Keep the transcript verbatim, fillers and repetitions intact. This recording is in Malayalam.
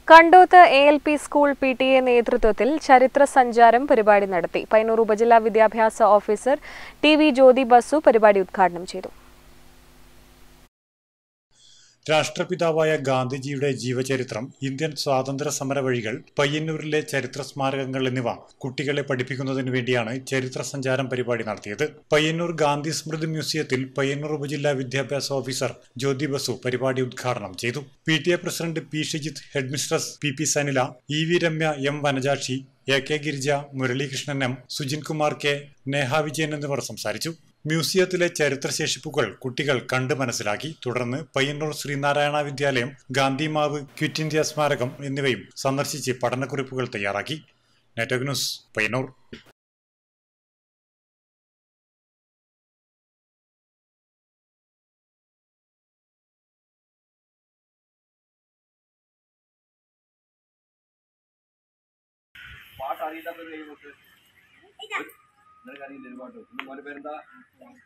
Kandoth A L P school P T A നേതൃത്വത്തിൽ ചരിത്ര സഞ്ചാരം പരിപാടി നടത്തി. പയ്യന്നൂർ ഉപജില്ലാ വിദ്യാഭ്യാസ officer T V Jyothi Basu പരിപാടി ഉദ്ഘാടനം ചെയ്തു. രാഷ്ട്രപിതാവായ ഗാന്ധിജിയുടെ ജീവചരിത്രം, ഇന്ത്യൻ സ്വാതന്ത്ര്യ സമര വഴികൾ, പയ്യന്നൂരിലെ ചരിത്ര സ്മാരകങ്ങൾ എന്നിവ കുട്ടികളെ പഠിപ്പിക്കുന്നതിനു വേണ്ടിയാണ് ചരിത്ര സഞ്ചാരം പരിപാടി നടത്തിയത്. പയ്യന്നൂർ ഗാന്ധി സ്മൃതി മ്യൂസിയത്തിൽ പയ്യന്നൂർ ഉപജില്ലാ വിദ്യാഭ്യാസ ഓഫീസർ ജ്യോതി ബസു പരിപാടി ഉദ്ഘാടനം ചെയ്തു. P T A president P Shijith, headmistress P P Sanila, E V Ramya, M Vanajakshi, A K Girija, Muralikrishnan M, Sujin Kumar K, Neha Vijayan എന്നിവർ സംസാരിച്ചു. മ്യൂസിയത്തിലെ ചരിത്രശേഷിപ്പുകൾ കുട്ടികൾ കണ്ട് മനസ്സിലാക്കി. തുടർന്ന് പയ്യന്നൂർ ശ്രീനാരായണ വിദ്യാലയം, ഗാന്ധിമാവ്, ക്വിറ്റ് ഇന്ത്യ സ്മാരകം എന്നിവയും സന്ദർശിച്ച് പഠനക്കുറിപ്പുകൾ തയ്യാറാക്കി. Network news, Payyanur. പാട്ട് അറിയില്ലാത്ത